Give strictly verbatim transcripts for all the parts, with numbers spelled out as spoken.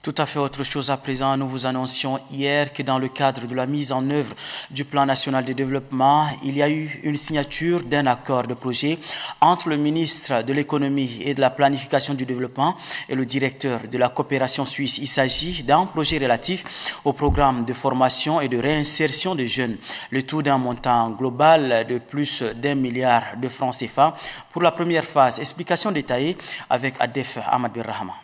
Tout à fait autre chose à présent, nous vous annoncions hier que dans le cadre de la mise en œuvre du plan national de développement, il y a eu une signature d'un accord de projet entre le ministre de l'économie et de la planification du développement et le directeur de la coopération suisse. Il s'agit d'un projet relatif au programme de formation et de réinsertion des jeunes, le tout d'un montant global de plus d'un milliard de francs C F A pour la première phase. Explication détaillée avec Adef Ahmad Birrahman.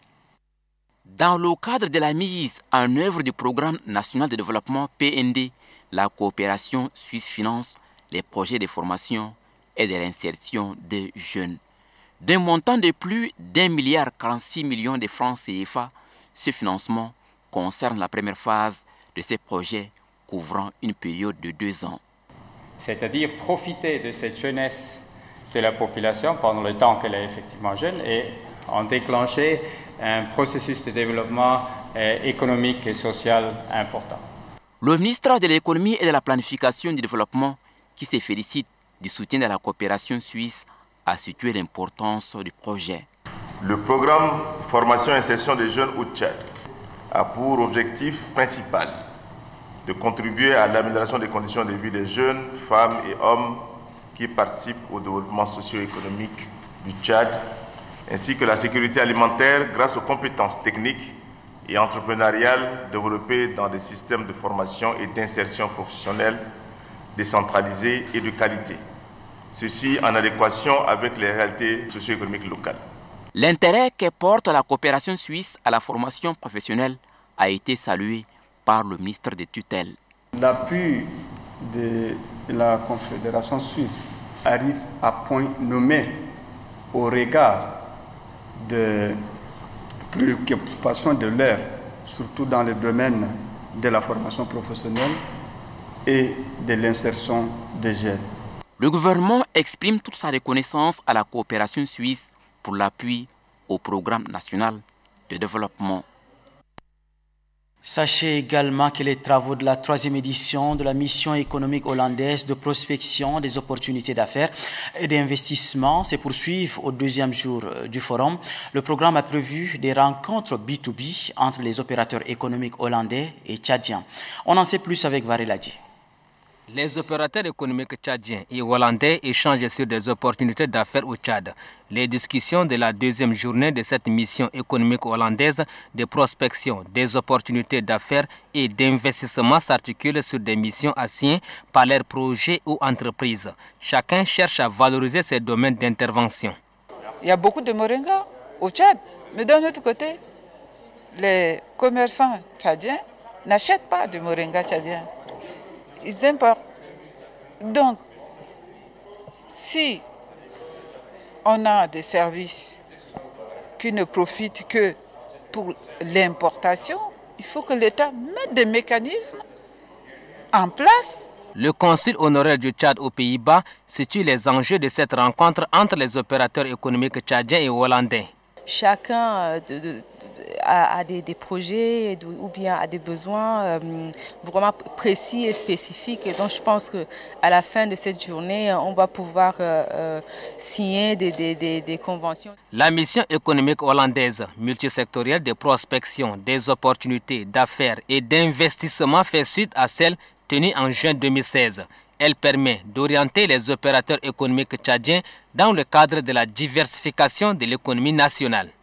Dans le cadre de la mise en œuvre du programme national de développement P N D, la coopération suisse finance les projets de formation et de réinsertion des jeunes. D'un montant de plus d'un milliard quarante-six millions de francs C F A, ce financement concerne la première phase de ces projets couvrant une période de deux ans. C'est-à-dire profiter de cette jeunesse de la population pendant le temps qu'elle est effectivement jeune et en déclencher un processus de développement euh, économique et social important. Le ministre de l'économie et de la planification du développement, qui se félicite du soutien de la coopération suisse, a situé l'importance du projet. Le programme Formation et Insertion des jeunes au Tchad a pour objectif principal de contribuer à l'amélioration des conditions de vie des jeunes, femmes et hommes qui participent au développement socio-économique du Tchad, ainsi que la sécurité alimentaire grâce aux compétences techniques et entrepreneuriales développées dans des systèmes de formation et d'insertion professionnelle décentralisés et de qualité. Ceci en adéquation avec les réalités socio-économiques locales. L'intérêt que porte la coopération suisse à la formation professionnelle a été salué par le ministre de tutelle. L'appui de la Confédération suisse arrive à point nommé au regard de préoccupations de l'heure, surtout dans le domaine de la formation professionnelle et de l'insertion des jeunes. Le gouvernement exprime toute sa reconnaissance à la coopération suisse pour l'appui au programme national de développement. Sachez également que les travaux de la troisième édition de la mission économique hollandaise de prospection des opportunités d'affaires et d'investissement se poursuivent au deuxième jour du forum. Le programme a prévu des rencontres B deux B entre les opérateurs économiques hollandais et tchadiens. On en sait plus avec Vareladi. Les opérateurs économiques tchadiens et hollandais échangent sur des opportunités d'affaires au Tchad. Les discussions de la deuxième journée de cette mission économique hollandaise de prospection des opportunités d'affaires et d'investissement s'articulent sur des missions assignées par leurs projets ou entreprises. Chacun cherche à valoriser ses domaines d'intervention. Il y a beaucoup de moringa au Tchad, mais d'un autre côté, les commerçants tchadiens n'achètent pas de moringa tchadien. Ils importent. Donc, si on a des services qui ne profitent que pour l'importation, il faut que l'État mette des mécanismes en place. Le consul honoraire du Tchad aux Pays-Bas situe les enjeux de cette rencontre entre les opérateurs économiques tchadiens et hollandais. Chacun de, de, de, a, a des, des projets de, ou bien a des besoins euh, vraiment précis et spécifiques. Et donc je pense qu'à la fin de cette journée, on va pouvoir euh, euh, signer des, des, des, des conventions. La mission économique hollandaise multisectorielle de prospection des opportunités d'affaires et d'investissement fait suite à celle tenue en juin deux mille seize. Elle permet d'orienter les opérateurs économiques tchadiens dans le cadre de la diversification de l'économie nationale.